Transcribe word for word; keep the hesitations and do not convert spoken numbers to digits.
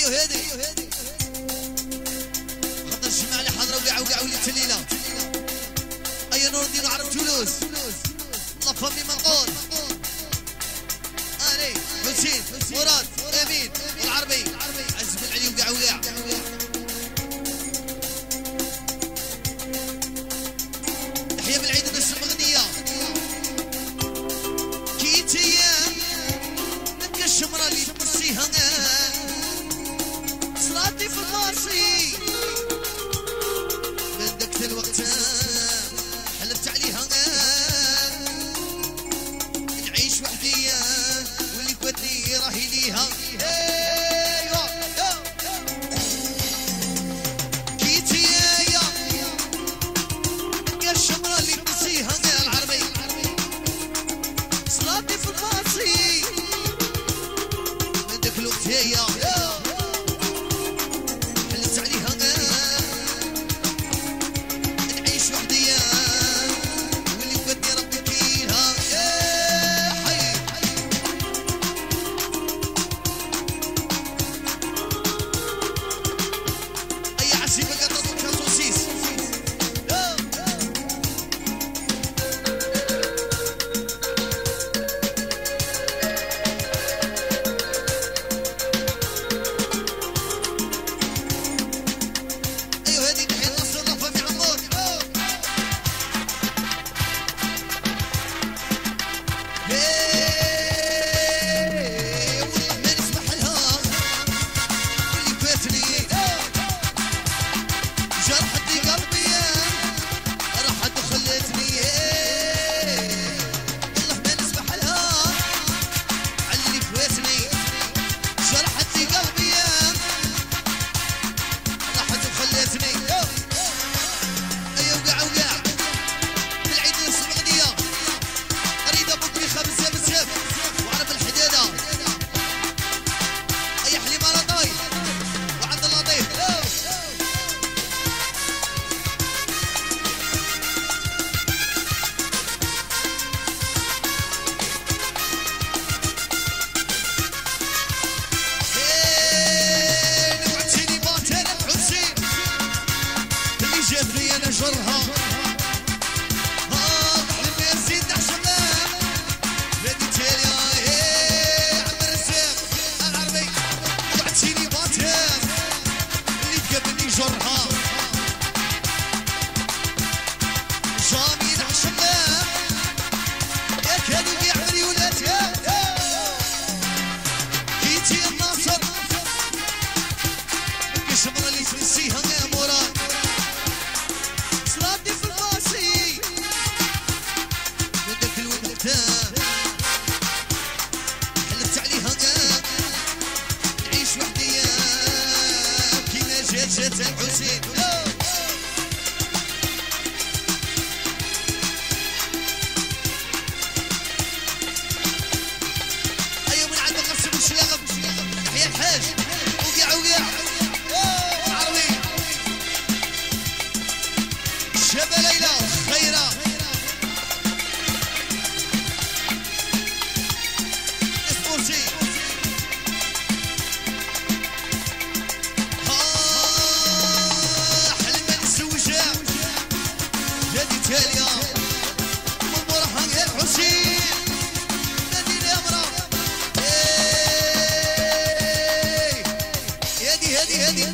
ايوه هادي خاطر الجماعه اللي حاضره وقاع وقاع وليت الليله. ايا نور الدين عرب تولوز الله فمي منقول. اني حسين مراد امين والعربي عز بن علي وقاع وقاع. تحيه بالعيد الناس المغنيه كيتيا نك الشمره اللي تمسيها صلاتي في الماصي من ذاك الوقت حلفت عليها نعيش وحدي واللي كوتني راهي ليها. ايوا كيتيا نك الشمره اللي تمسيها العربي صلاتي في الماصي من ذاك الوقت هي هادي هادي